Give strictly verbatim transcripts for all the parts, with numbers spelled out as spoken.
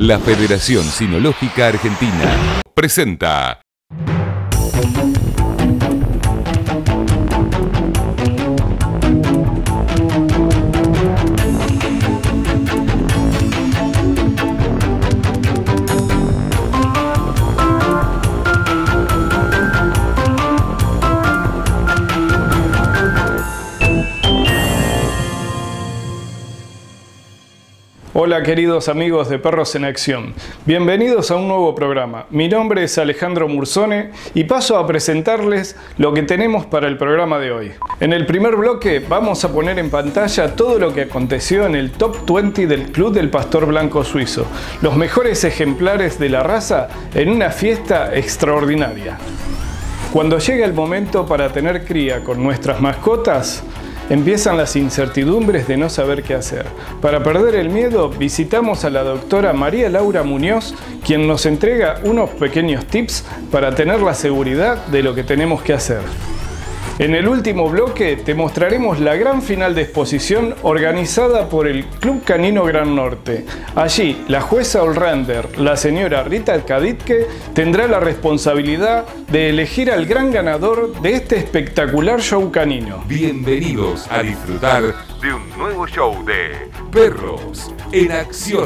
La Federación Cinológica Argentina presenta... Hola queridos amigos de Perros en Acción, bienvenidos a un nuevo programa. Mi nombre es Alejandro Mursone y paso a presentarles lo que tenemos para el programa de hoy. En el primer bloque vamos a poner en pantalla todo lo que aconteció en el Top veinte del Club del Pastor Blanco Suizo, los mejores ejemplares de la raza en una fiesta extraordinaria. Cuando llega el momento para tener cría con nuestras mascotas, empiezan las incertidumbres de no saber qué hacer. Para perder el miedo, visitamos a la doctora María Laura Muñoz, quien nos entrega unos pequeños tips para tener la seguridad de lo que tenemos que hacer. En el último bloque te mostraremos la gran final de exposición organizada por el Club Canino Gran Norte. Allí, la jueza allrounder, la señora Rita Kaditke, tendrá la responsabilidad de elegir al gran ganador de este espectacular show canino. Bienvenidos a disfrutar de un nuevo show de Perros en Acción.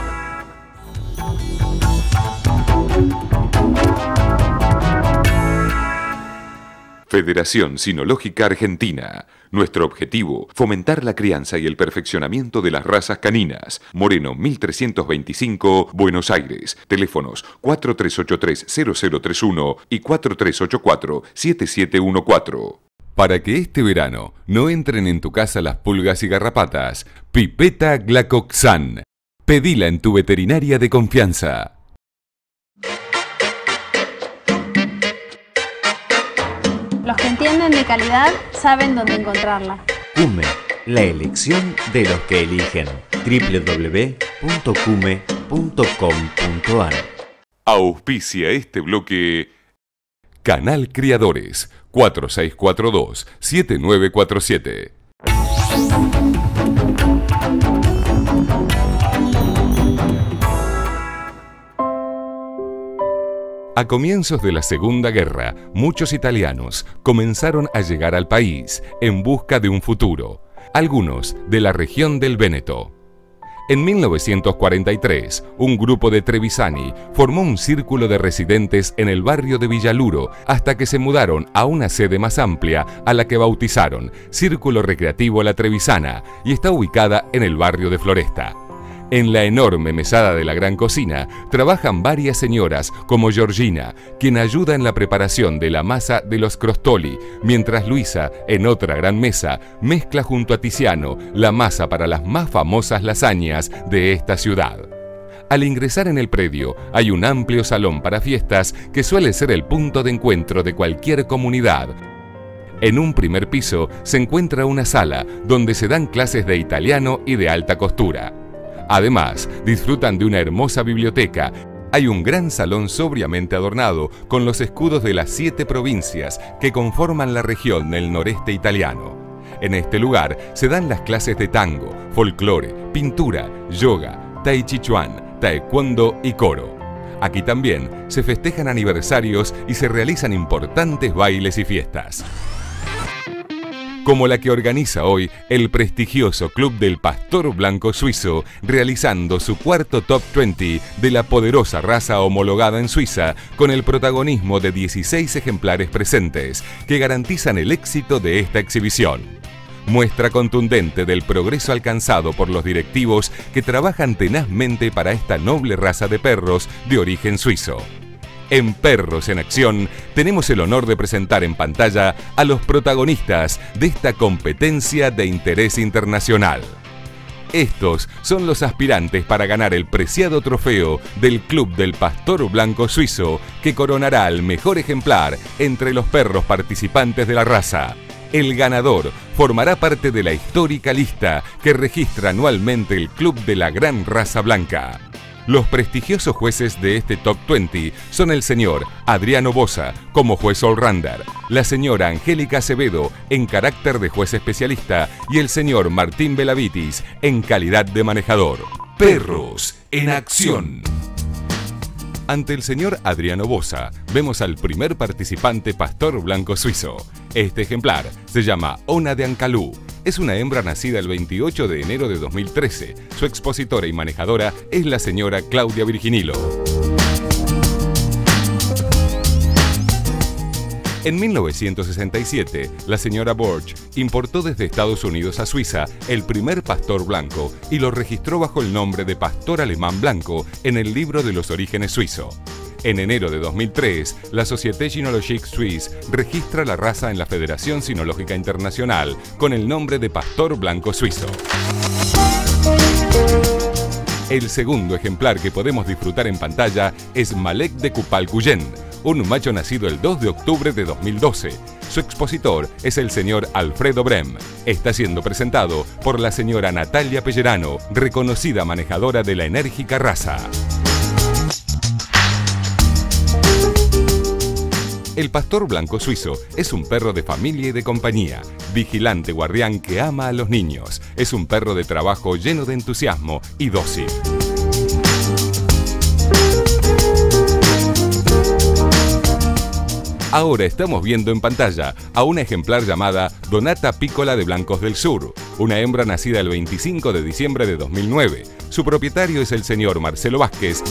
Federación Cinológica Argentina. Nuestro objetivo, fomentar la crianza y el perfeccionamiento de las razas caninas. Moreno mil trescientos veinticinco, Buenos Aires. Teléfonos cuatro tres ocho tres cero cero tres uno y cuatro tres ocho cuatro siete siete uno cuatro. Para que este verano no entren en tu casa las pulgas y garrapatas, Pipeta Glacoxan. Pedila en tu veterinaria de confianza. Los que entienden de calidad saben dónde encontrarla. Cume, la elección de los que eligen. doble u doble u doble u punto cume punto com punto ar. Auspicia este bloque Canal Criadores cuatro seis cuatro dos siete nueve cuatro siete. A comienzos de la Segunda Guerra, muchos italianos comenzaron a llegar al país en busca de un futuro, algunos de la región del Véneto. En mil novecientos cuarenta y tres, un grupo de trevisani formó un círculo de residentes en el barrio de Villaluro hasta que se mudaron a una sede más amplia a la que bautizaron Círculo Recreativo La Trevisana y está ubicada en el barrio de Floresta. En la enorme mesada de la gran cocina trabajan varias señoras como Georgina, quien ayuda en la preparación de la masa de los crostoli, mientras Luisa, en otra gran mesa, mezcla junto a Tiziano la masa para las más famosas lasañas de esta ciudad. Al ingresar en el predio hay un amplio salón para fiestas que suele ser el punto de encuentro de cualquier comunidad. En un primer piso se encuentra una sala donde se dan clases de italiano y de alta costura. Además, disfrutan de una hermosa biblioteca. Hay un gran salón sobriamente adornado con los escudos de las siete provincias que conforman la región del noreste italiano. En este lugar se dan las clases de tango, folclore, pintura, yoga, tai chi chuan, taekwondo y coro. Aquí también se festejan aniversarios y se realizan importantes bailes y fiestas, como la que organiza hoy el prestigioso Club del Pastor Blanco Suizo, realizando su cuarto Top veinte de la poderosa raza homologada en Suiza, con el protagonismo de dieciséis ejemplares presentes, que garantizan el éxito de esta exhibición. Muestra contundente del progreso alcanzado por los directivos que trabajan tenazmente para esta noble raza de perros de origen suizo. En Perros en Acción tenemos el honor de presentar en pantalla a los protagonistas de esta competencia de interés internacional. Estos son los aspirantes para ganar el preciado trofeo del Club del Pastor Blanco Suizo, que coronará al mejor ejemplar entre los perros participantes de la raza. El ganador formará parte de la histórica lista que registra anualmente el Club de la Gran Raza Blanca. Los prestigiosos jueces de este Top veinte son el señor Adriano Bosa como juez allrounder, la señora Angélica Acevedo en carácter de juez especialista y el señor Martín Belavitis en calidad de manejador. Perros en acción. Ante el señor Adriano Bosa, vemos al primer participante pastor blanco suizo. Este ejemplar se llama Ona de Ancalú. Es una hembra nacida el veintiocho de enero de dos mil trece. Su expositora y manejadora es la señora Claudia Virginilo. En mil novecientos sesenta y siete, la señora Borch importó desde Estados Unidos a Suiza el primer pastor blanco y lo registró bajo el nombre de pastor alemán blanco en el libro de los orígenes suizo. En enero de dos mil tres, la Société Gynécologique Suisse registra la raza en la Federación Sinológica Internacional con el nombre de pastor blanco suizo. El segundo ejemplar que podemos disfrutar en pantalla es Malek de Kupal-Cuyen, un macho nacido el dos de octubre de dos mil doce. Su expositor es el señor Alfredo Brem. Está siendo presentado por la señora Natalia Pellerano, reconocida manejadora de la enérgica raza. El pastor blanco suizo es un perro de familia y de compañía, vigilante guardián que ama a los niños. Es un perro de trabajo lleno de entusiasmo y dócil. Ahora estamos viendo en pantalla a una ejemplar llamada Donata Piccola de Blancos del Sur, una hembra nacida el veinticinco de diciembre de dos mil nueve. Su propietario es el señor Marcelo Vázquez.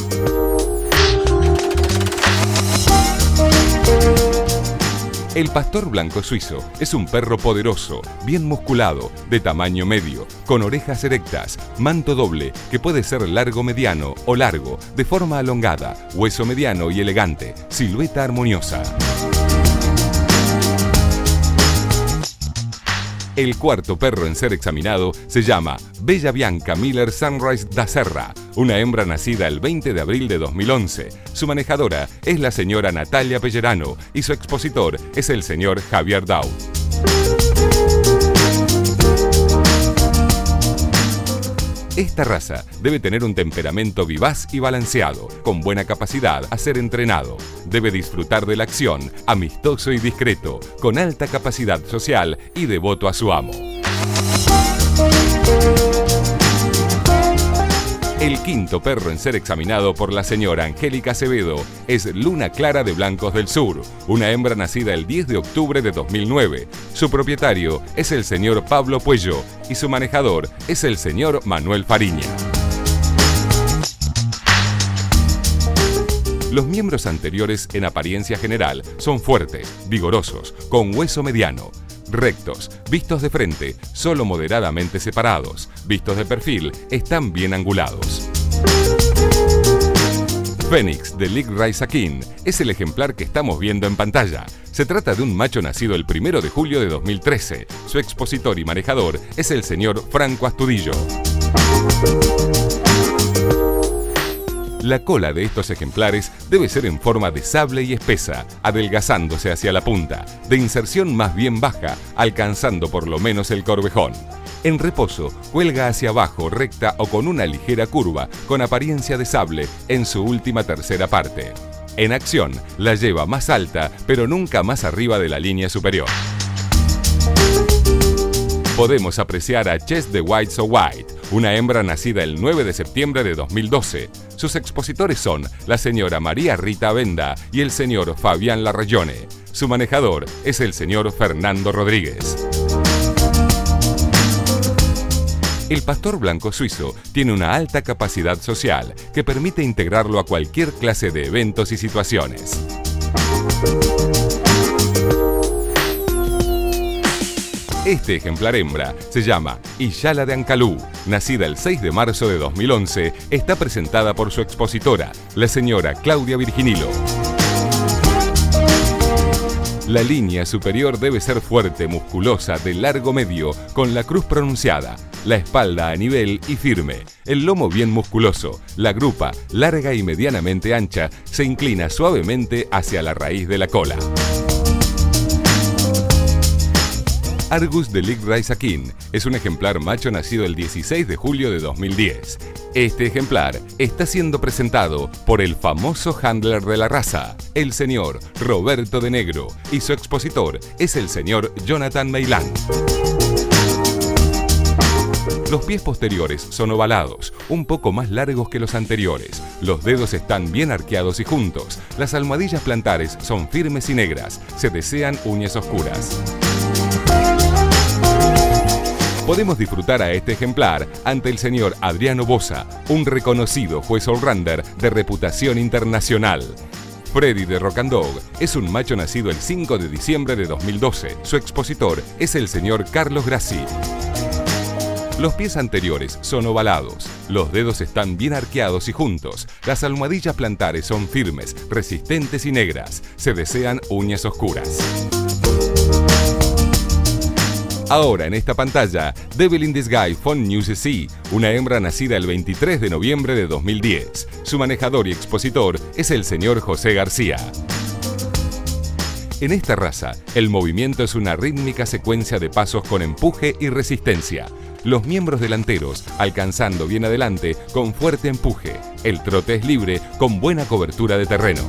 El pastor blanco suizo es un perro poderoso, bien musculado, de tamaño medio, con orejas erectas, manto doble, que puede ser largo mediano o largo, de forma alongada, hueso mediano y elegante, silueta armoniosa. El cuarto perro en ser examinado se llama Bella Bianca Miller Sunrise da Serra, una hembra nacida el veinte de abril de dos mil once. Su manejadora es la señora Natalia Pellerano y su expositor es el señor Javier Daud. Esta raza debe tener un temperamento vivaz y balanceado, con buena capacidad a ser entrenado. Debe disfrutar de la acción, amistoso y discreto, con alta capacidad social y devoto a su amo. El quinto perro en ser examinado por la señora Angélica Acevedo es Luna Clara de Blancos del Sur, una hembra nacida el diez de octubre de dos mil nueve. Su propietario es el señor Pablo Puello y su manejador es el señor Manuel Fariña. Los miembros anteriores en apariencia general son fuertes, vigorosos, con hueso mediano. Rectos, vistos de frente, solo moderadamente separados. Vistos de perfil, están bien angulados. Fénix de Ligue Raisakin es el ejemplar que estamos viendo en pantalla. Se trata de un macho nacido el primero de julio de dos mil trece. Su expositor y manejador es el señor Franco Astudillo. La cola de estos ejemplares debe ser en forma de sable y espesa, adelgazándose hacia la punta, de inserción más bien baja, alcanzando por lo menos el corvejón. En reposo, cuelga hacia abajo, recta o con una ligera curva, con apariencia de sable en su última tercera parte. En acción, la lleva más alta, pero nunca más arriba de la línea superior. Podemos apreciar a Chess de White So White, una hembra nacida el nueve de septiembre de dos mil doce. Sus expositores son la señora María Rita Venda y el señor Fabián Larrayone. Su manejador es el señor Fernando Rodríguez. El pastor blanco suizo tiene una alta capacidad social que permite integrarlo a cualquier clase de eventos y situaciones. Este ejemplar hembra se llama Iyala de Ancalú. Nacida el seis de marzo de dos mil once, está presentada por su expositora, la señora Claudia Virginilo. La línea superior debe ser fuerte, musculosa, de largo medio, con la cruz pronunciada, la espalda a nivel y firme, el lomo bien musculoso, la grupa, larga y medianamente ancha, se inclina suavemente hacia la raíz de la cola. Argus de Ligue Raisakin es un ejemplar macho nacido el dieciséis de julio de dos mil diez. Este ejemplar está siendo presentado por el famoso handler de la raza, el señor Roberto de Negro, y su expositor es el señor Jonathan Meilán. Los pies posteriores son ovalados, un poco más largos que los anteriores. Los dedos están bien arqueados y juntos. Las almohadillas plantares son firmes y negras. Se desean uñas oscuras. Podemos disfrutar a este ejemplar ante el señor Adriano Bosa, un reconocido juez allrounder de reputación internacional. Freddy de Rock and Dog es un macho nacido el cinco de diciembre de dos mil doce. Su expositor es el señor Carlos Grassi. Los pies anteriores son ovalados, los dedos están bien arqueados y juntos, las almohadillas plantares son firmes, resistentes y negras. Se desean uñas oscuras. Ahora en esta pantalla, Devil in Disguise von New C C, una hembra nacida el veintitrés de noviembre de dos mil diez. Su manejador y expositor es el señor José García. En esta raza, el movimiento es una rítmica secuencia de pasos con empuje y resistencia. Los miembros delanteros alcanzando bien adelante con fuerte empuje. El trote es libre con buena cobertura de terreno.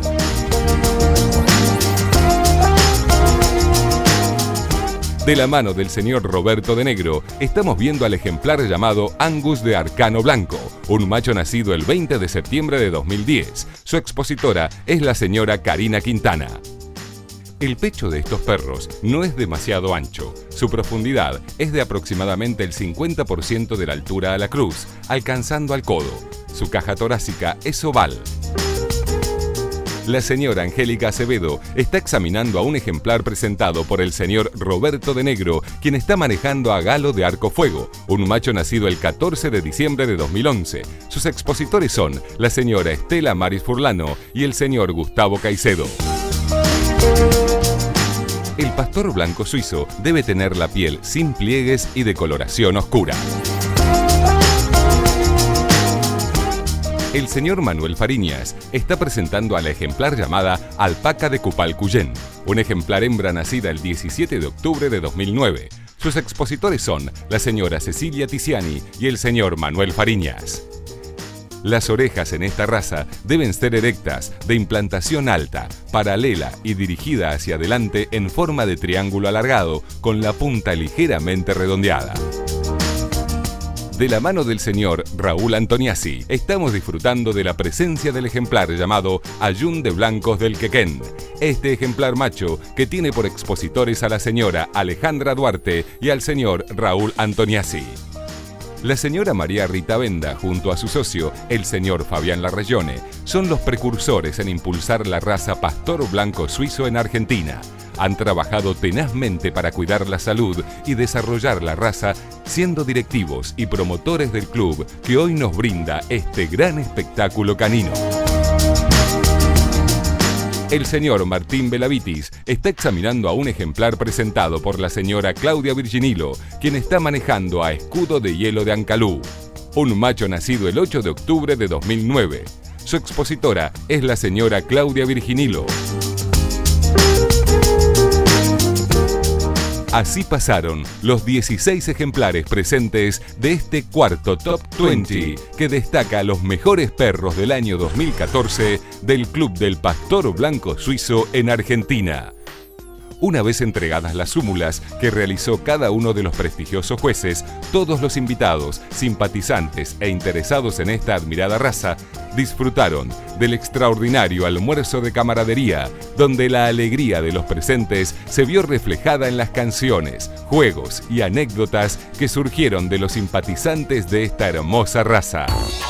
De la mano del señor Roberto de Negro, estamos viendo al ejemplar llamado Angus de Arcano Blanco, un macho nacido el veinte de septiembre de dos mil diez. Su expositora es la señora Karina Quintana. El pecho de estos perros no es demasiado ancho. Su profundidad es de aproximadamente el cincuenta por ciento de la altura a la cruz, alcanzando al codo. Su caja torácica es oval. La señora Angélica Acevedo está examinando a un ejemplar presentado por el señor Roberto de Negro, quien está manejando a Galo de Arco Fuego, un macho nacido el catorce de diciembre de dos mil once. Sus expositores son la señora Estela Maris Furlano y el señor Gustavo Caicedo. El pastor blanco suizo debe tener la piel sin pliegues y de coloración oscura. El señor Manuel Fariñas está presentando a la ejemplar llamada Alpaca de Cupalcuyén, un ejemplar hembra nacida el diecisiete de octubre de dos mil nueve. Sus expositores son la señora Cecilia Tiziani y el señor Manuel Fariñas. Las orejas en esta raza deben ser erectas, de implantación alta, paralela y dirigida hacia adelante en forma de triángulo alargado, con la punta ligeramente redondeada. De la mano del señor Raúl Antoniazzi, estamos disfrutando de la presencia del ejemplar llamado Ayun de Blancos del Quequén. Este ejemplar macho, que tiene por expositores a la señora Alejandra Duarte y al señor Raúl Antoniazzi. La señora María Rita Venda, junto a su socio, el señor Fabián Larrayone, son los precursores en impulsar la raza pastor blanco suizo en Argentina. Han trabajado tenazmente para cuidar la salud y desarrollar la raza, siendo directivos y promotores del club que hoy nos brinda este gran espectáculo canino. El señor Martín Belavitis está examinando a un ejemplar presentado por la señora Claudia Virginilo, quien está manejando a Escudo de Hielo de Ancalú, un macho nacido el ocho de octubre de dos mil nueve. Su expositora es la señora Claudia Virginilo. Así pasaron los dieciséis ejemplares presentes de este cuarto Top veinte, que destaca a los mejores perros del año dos mil catorce del Club del Pastor Blanco Suizo en Argentina. Una vez entregadas las súmulas que realizó cada uno de los prestigiosos jueces, todos los invitados, simpatizantes e interesados en esta admirada raza disfrutaron del extraordinario almuerzo de camaradería, donde la alegría de los presentes se vio reflejada en las canciones, juegos y anécdotas que surgieron de los simpatizantes de esta hermosa raza.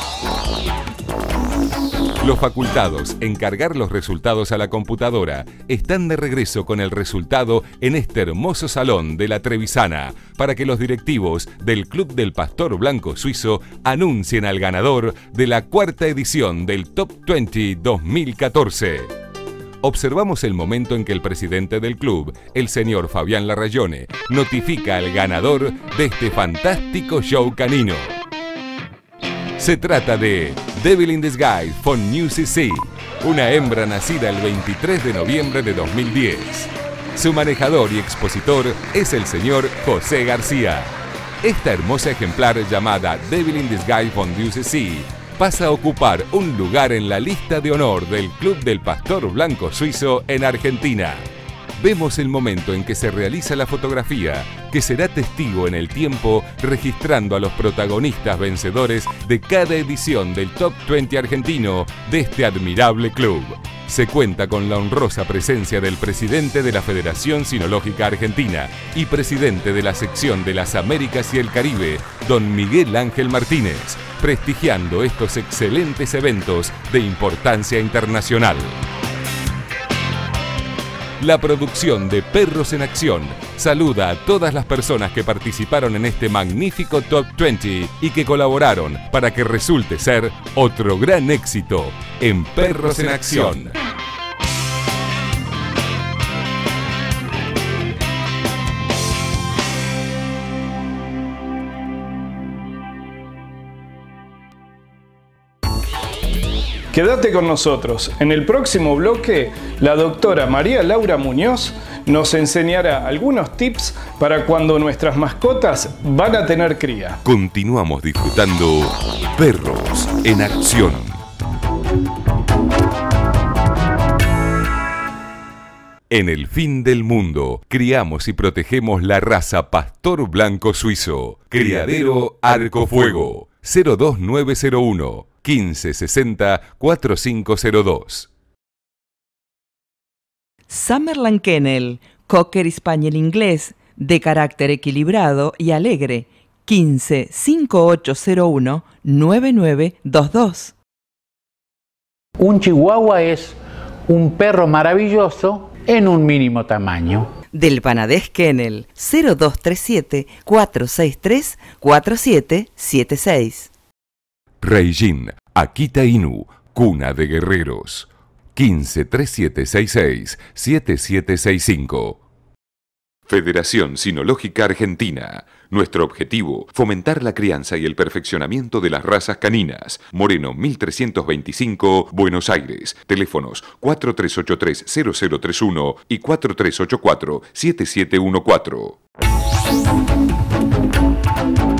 Los facultados en cargar los resultados a la computadora están de regreso con el resultado en este hermoso salón de la Trevisana para que los directivos del Club del Pastor Blanco Suizo anuncien al ganador de la cuarta edición del Top veinte dos mil catorce. Observamos el momento en que el presidente del club, el señor Fabián Larrayone, notifica al ganador de este fantástico show canino. Se trata de Devil in Disguise von New C C, una hembra nacida el veintitrés de noviembre de dos mil diez. Su manejador y expositor es el señor José García. Esta hermosa ejemplar llamada Devil in Disguise von New C C pasa a ocupar un lugar en la lista de honor del Club del Pastor Blanco Suizo en Argentina. vemos el momento en que se realiza la fotografía, que será testigo en el tiempo registrando a los protagonistas vencedores de cada edición del Top veinte argentino de este admirable club. Se cuenta con la honrosa presencia del presidente de la Federación Sinológica Argentina y presidente de la sección de las Américas y el Caribe, don Miguel Ángel Martínez, prestigiando estos excelentes eventos de importancia internacional. La producción de Perros en Acción saluda a todas las personas que participaron en este magnífico Top veinte y que colaboraron para que resulte ser otro gran éxito en Perros en Acción. Quédate con nosotros. En el próximo bloque, la doctora María Laura Muñoz nos enseñará algunos tips para cuando nuestras mascotas van a tener cría. Continuamos disfrutando Perros en Acción. En el fin del mundo, criamos y protegemos la raza Pastor Blanco Suizo. Criadero Arcofuego. cero dos nueve cero uno, quince sesenta, cuarenta y cinco cero dos. Summerland Kennel, Cocker Spaniel inglés, de carácter equilibrado y alegre. quince, cincuenta y ocho cero uno, nueve nueve dos dos. Un chihuahua es un perro maravilloso en un mínimo tamaño. Del Panadés Kennel, cero dos tres siete, cuatro seis tres, cuatro siete siete seis. Reijin, Akita Inu, cuna de guerreros. quince, treinta y siete sesenta y seis, setenta y siete sesenta y cinco. Federación Sinológica Argentina. Nuestro objetivo, fomentar la crianza y el perfeccionamiento de las razas caninas. Moreno mil trescientos veinticinco, Buenos Aires. Teléfonos cuatro tres ocho tres, cero cero tres uno y cuatro tres ocho cuatro, siete siete uno cuatro.